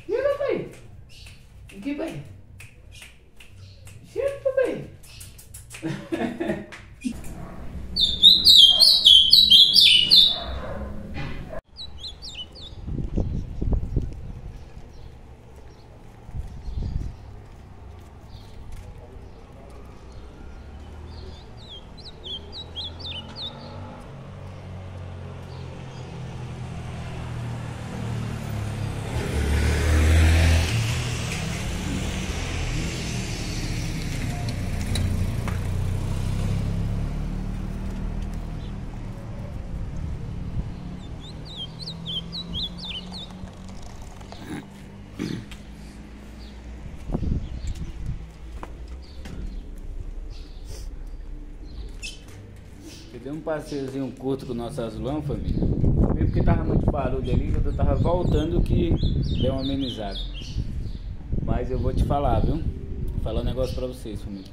E aí, papai? Aqui, pai. Chega, papai. Deu um passeiozinho curto com o nosso azulão, família. Foi porque tava muito barulho ali, quando eu tava voltando que deu uma amenizada. Mas eu vou te falar, viu? Vou falar um negócio pra vocês, família.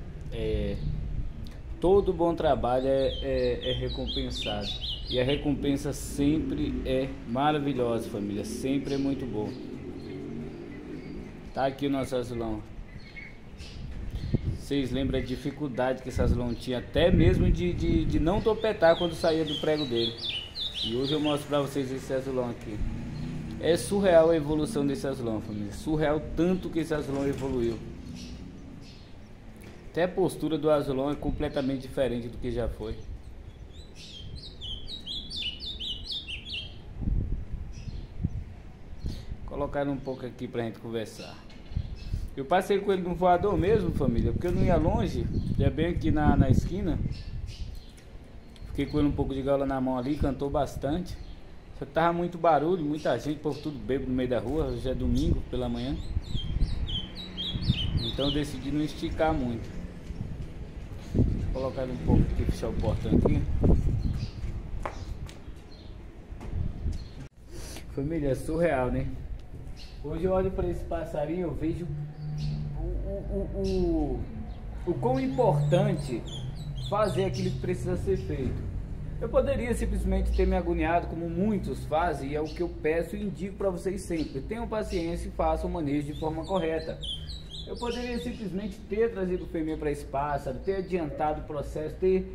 Todo bom trabalho é recompensado. E a recompensa sempre é maravilhosa, família. Sempre é muito boa. Tá aqui o nosso azulão. Vocês lembram a dificuldade que esse azulão tinha, até mesmo de não topetar quando saía do prego dele. E hoje eu mostro pra vocês esse azulão aqui. É surreal a evolução desse azulão, família. Surreal tanto que esse azulão evoluiu. Até a postura do azulão é completamente diferente do que já foi. Vou colocar um pouco aqui pra gente conversar. Eu passei com ele no voador mesmo, família, porque eu não ia longe, já bem aqui na esquina. Fiquei com ele um pouco de gaula na mão ali, cantou bastante. Só que tava muito barulho, muita gente, o povo tudo bêbado no meio da rua, hoje é domingo pela manhã. Então eu decidi não esticar muito. Vou colocar ele um pouco aqui, fechar o portão aqui. Família, é surreal, né? Hoje eu olho para esse passarinho, eu vejo o quão importante fazer aquilo que precisa ser feito. Eu poderia simplesmente ter me agoniado, como muitos fazem, e é o que eu peço e indico para vocês sempre: tenham paciência e façam o manejo de forma correta. Eu poderia simplesmente ter trazido o fêmea para esse pássaro, ter adiantado o processo, ter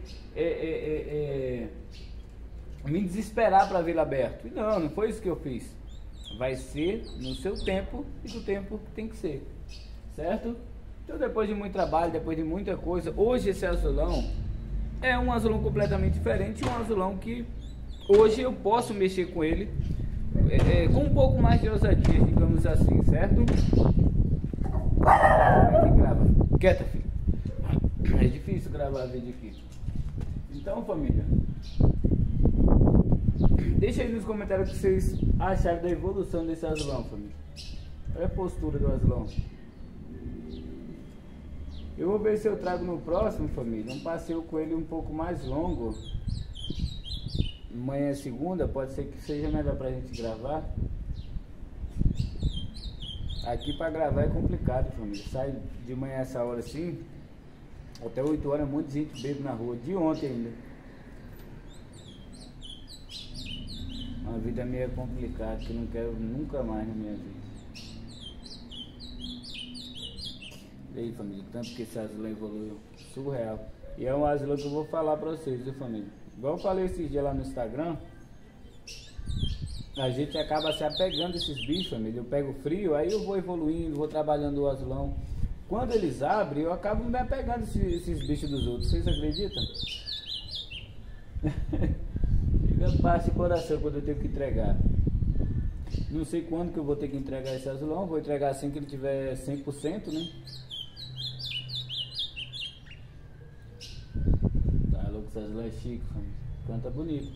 me desesperar para vê-lo aberto. E não foi isso que eu fiz. Vai ser no seu tempo e do tempo que tem que ser, certo? Então, depois de muito trabalho, depois de muita coisa, hoje esse azulão é um azulão completamente diferente, um azulão que hoje eu posso mexer com ele com um pouco mais de ousadia, digamos assim, certo? Grava. Quieta, filho. É difícil gravar vídeo aqui. Então, família, deixa aí nos comentários o que vocês acharam da evolução desse azulão, família. Olha a postura do azulão. Eu vou ver se eu trago no próximo, família, um passeio com ele um pouco mais longo. Amanhã é segunda, pode ser que seja melhor pra gente gravar. Aqui pra gravar é complicado, família. Sai de manhã essa hora assim, até 8 horas, um monte de gente bebe na rua. De ontem ainda. Uma vida meio complicada, que eu não quero nunca mais na minha vida. E aí, família, tanto que esse azulão evoluiu, surreal. E é um azulão que eu vou falar pra vocês, viu, família? Igual eu falei esses dias lá no Instagram, a gente acaba se apegando a esses bichos, família. Eu pego frio, aí eu vou evoluindo, vou trabalhando o azulão. Quando eles abrem, eu acabo me apegando a esses bichos dos outros. Vocês acreditam? Fica paz de coração quando eu tenho que entregar. Não sei quando que eu vou ter que entregar esse azulão. Vou entregar assim que ele tiver 100%, né? Tá louco, esse azulão é chique, família. Canta bonito.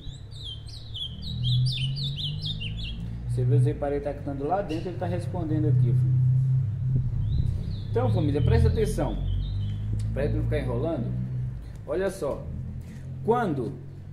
Você vê o Zé Parei tá cantando lá dentro, ele tá respondendo aqui, filho. Então, família, presta atenção. Pra ele não ficar enrolando. Olha só. Quando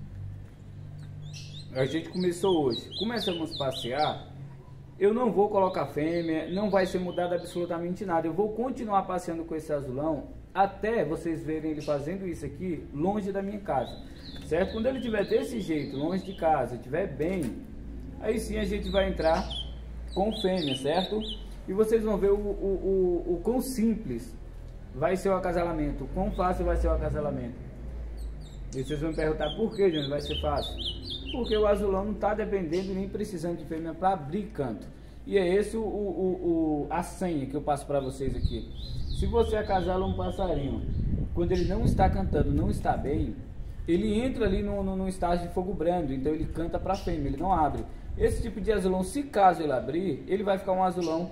a gente começou hoje, começamos a passear, eu não vou colocar fêmea, não vai ser mudado absolutamente nada. Eu vou continuar passeando com esse azulão até vocês verem ele fazendo isso aqui longe da minha casa, certo? Quando ele estiver desse jeito, longe de casa, estiver bem, aí sim a gente vai entrar com fêmea, certo? E vocês vão ver o quão simples vai ser o acasalamento, o quão fácil vai ser o acasalamento. E vocês vão me perguntar por que, Júnior, vai ser fácil? Porque o azulão não está dependendo nem precisando de fêmea para abrir canto. E é esse a senha que eu passo para vocês aqui. Se você acasala um passarinho, quando ele não está cantando, não está bem, ele entra ali no estágio de fogo brando, então ele canta para fêmea, ele não abre. Esse tipo de azulão, se caso ele abrir, ele vai ficar um azulão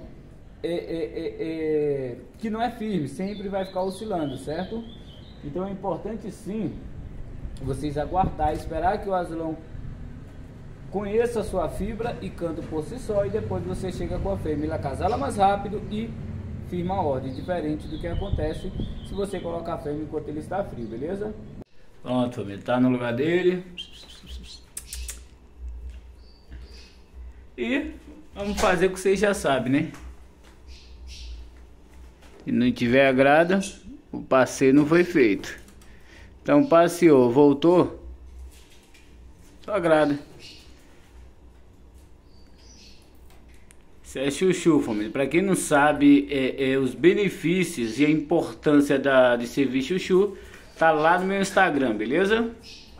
que não é firme, sempre vai ficar oscilando, certo? Então é importante sim vocês aguardar, esperar que o azulão conheça a sua fibra e canta por si só, e depois você chega com a fêmea, ele acasala mais rápido e firma a ordem, diferente do que acontece se você colocar a fêmea enquanto ele está frio, beleza? Pronto, família, tá no lugar dele. E vamos fazer o que vocês já sabem, né? Se não tiver agrada, o passeio não foi feito. Então passeou, voltou, só agrada. Isso é chuchu, família. Para quem não sabe, os benefícios e a importância de servir chuchu, tá lá no meu Instagram, beleza?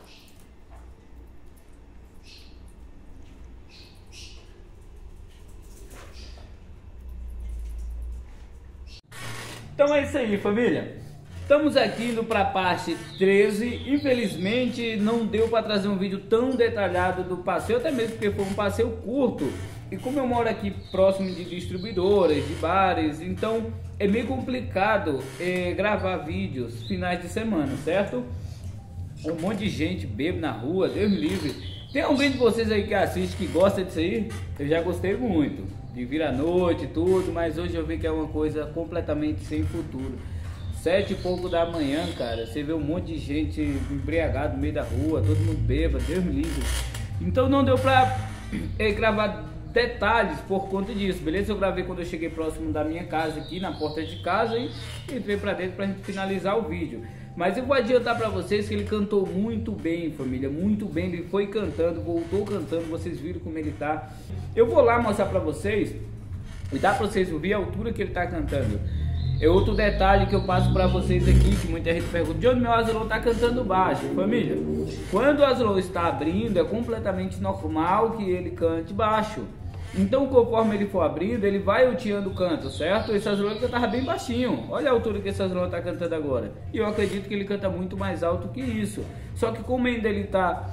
Então é isso aí, família. Estamos aqui indo para a parte 13. Infelizmente não deu para trazer um vídeo tão detalhado do passeio, até mesmo porque foi um passeio curto. E como eu moro aqui próximo de distribuidoras, de bares, então é meio complicado gravar vídeos finais de semana, certo? Um monte de gente bebe na rua, Deus me livre. Tem alguém de vocês aí que assiste, que gosta disso aí? Eu já gostei muito, de vir à noite e tudo, mas hoje eu vi que é uma coisa completamente sem futuro. 7 e pouco da manhã, cara, você vê um monte de gente embriagada no meio da rua, todo mundo bêbado, Deus me livre. Então não deu pra gravar detalhes por conta disso, beleza? Eu gravei quando eu cheguei próximo da minha casa aqui, na porta de casa, e entrei pra dentro pra gente finalizar o vídeo. Mas eu vou adiantar pra vocês que ele cantou muito bem, família, muito bem. Ele foi cantando, voltou cantando, vocês viram como ele tá. Eu vou lá mostrar pra vocês, e dá pra vocês ouvir a altura que ele tá cantando. É outro detalhe que eu passo pra vocês aqui, que muita gente pergunta: de onde meu azulão tá cantando baixo? Família, quando o azulão está abrindo, é completamente normal que ele cante baixo. Então, conforme ele for abrindo, ele vai ultiando o canto, certo? Esse azulão cantava bem baixinho. Olha a altura que esse azulão está cantando agora. E eu acredito que ele canta muito mais alto que isso. Só que como ainda ele está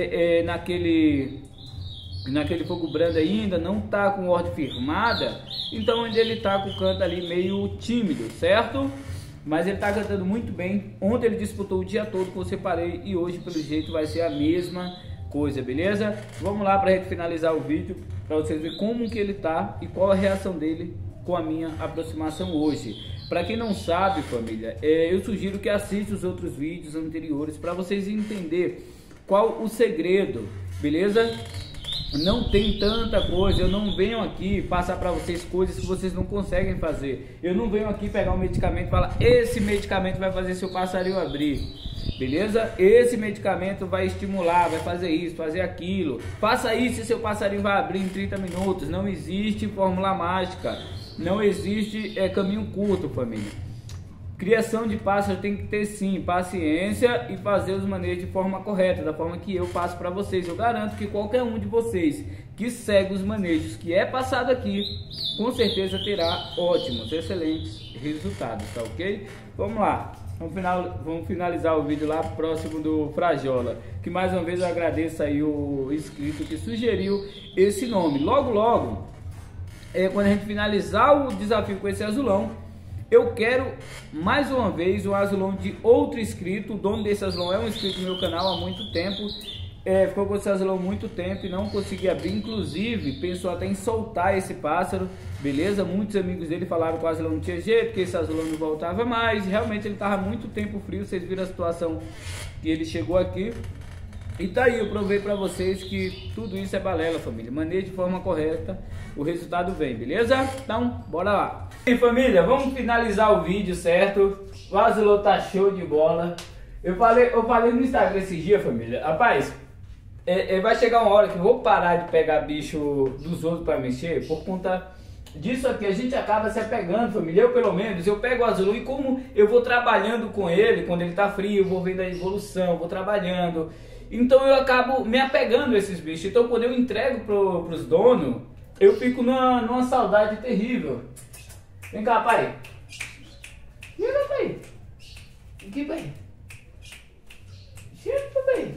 naquele fogo brando ainda, não está com ordem firmada, então ainda ele está com o canto ali meio tímido, certo? Mas ele está cantando muito bem. Ontem ele disputou o dia todo com o Separei e hoje, pelo jeito, vai ser a mesma coisa, beleza? Vamos lá para a gente finalizar o vídeo, para vocês verem como que ele tá e qual a reação dele com a minha aproximação hoje. Para quem não sabe, família, eu sugiro que assista os outros vídeos anteriores para vocês entenderem qual o segredo, beleza? Não tem tanta coisa, eu não venho aqui passar para vocês coisas que vocês não conseguem fazer. Eu não venho aqui pegar um medicamento e falar: esse medicamento vai fazer seu passarinho abrir, beleza? Esse medicamento vai estimular, vai fazer isso, fazer aquilo. Faça isso e seu passarinho vai abrir em 30 minutos. Não existe fórmula mágica, não existe caminho curto, família. Criação de pássaro tem que ter sim paciência e fazer os manejos de forma correta, da forma que eu passo para vocês. Eu garanto que qualquer um de vocês que segue os manejos que é passado aqui, com certeza terá ótimos, excelentes resultados, tá ok? Vamos lá, vamos finalizar o vídeo lá próximo do Frajola, que mais uma vez eu agradeço aí o inscrito que sugeriu esse nome. Logo, quando a gente finalizar o desafio com esse azulão, eu quero mais uma vez o azulão de outro inscrito. O dono desse azulão é um inscrito no meu canal há muito tempo. Ficou com esse azulão há muito tempo e não conseguia abrir. Inclusive, pensou até em soltar esse pássaro, beleza? Muitos amigos dele falaram que o azulão não tinha jeito, que esse azulão não voltava mais. Realmente ele estava muito tempo frio. Vocês viram a situação que ele chegou aqui. E tá aí, eu provei pra vocês que tudo isso é balela, família. Maneje de forma correta, o resultado vem, beleza? Então, bora lá. E família, vamos finalizar o vídeo, certo? O azulão tá show de bola. Eu falei no Instagram esses dias, família. Rapaz, vai chegar uma hora que eu vou parar de pegar bicho dos outros para mexer, por conta disso aqui. A gente acaba se apegando, família. Eu, pelo menos, eu pego o azulão e como eu vou trabalhando com ele, quando ele tá frio, eu vou vendo a evolução, vou trabalhando. Então eu acabo me apegando a esses bichos. Então quando eu entrego pros donos, eu fico numa saudade terrível. Vem cá, pai. Vem cá, pai. Aqui, pai. Chega, pai.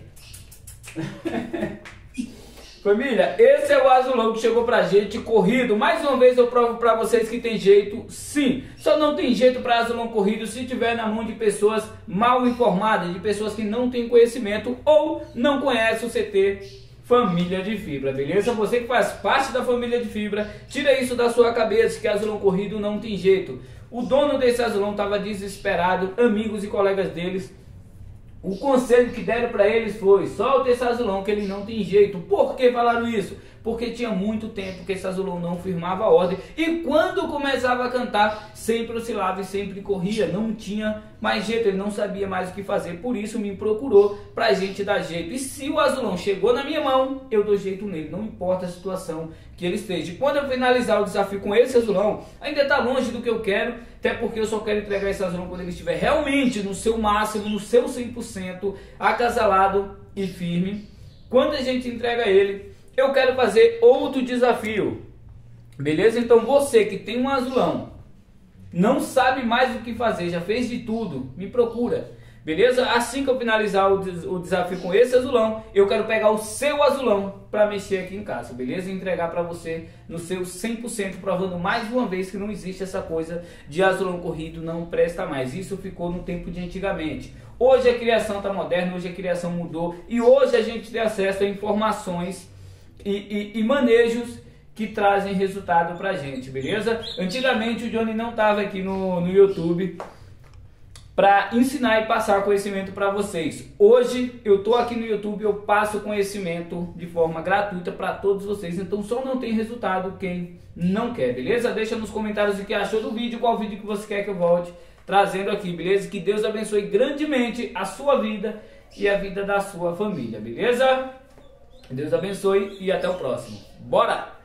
Família, esse é o azulão que chegou pra gente corrido. Mais uma vez eu provo pra vocês que tem jeito, sim. Só não tem jeito pra azulão corrido se tiver na mão de pessoas mal informadas, de pessoas que não têm conhecimento ou não conhecem o CT Família de Fibra, beleza? Você que faz parte da Família de Fibra, tira isso da sua cabeça que azulão corrido não tem jeito. O dono desse azulão estava desesperado, amigos e colegas deles. O conselho que deram para eles foi: solta esse azulão que ele não tem jeito. Por que falaram isso? Porque tinha muito tempo que esse azulão não firmava a ordem. E quando começava a cantar, sempre oscilava e sempre corria. Não tinha mais jeito, ele não sabia mais o que fazer. Por isso me procurou pra gente dar jeito. E se o azulão chegou na minha mão, eu dou jeito nele. Não importa a situação que ele esteja. E quando eu finalizar o desafio com esse azulão, ainda está longe do que eu quero. Até porque eu só quero entregar esse azulão quando ele estiver realmente no seu máximo, no seu 100%, acasalado e firme. Quando a gente entrega ele, eu quero fazer outro desafio, beleza? Então você que tem um azulão, não sabe mais o que fazer, já fez de tudo, me procura, beleza? Assim que eu finalizar o desafio com esse azulão, eu quero pegar o seu azulão para mexer aqui em casa, beleza? E entregar para você no seu 100%, provando mais uma vez que não existe essa coisa de azulão corrido, não presta mais. Isso ficou no tempo de antigamente. Hoje a criação está moderna, hoje a criação mudou e hoje a gente tem acesso a informações e manejos que trazem resultado pra gente, beleza? Antigamente o Johnny não estava aqui no YouTube para ensinar e passar conhecimento para vocês. Hoje eu tô aqui no YouTube, eu passo conhecimento de forma gratuita para todos vocês. Então só não tem resultado quem não quer, beleza? Deixa nos comentários o que achou do vídeo, qual vídeo que você quer que eu volte trazendo aqui, beleza? Que Deus abençoe grandemente a sua vida e a vida da sua família, beleza? Deus abençoe e até o próximo. Bora!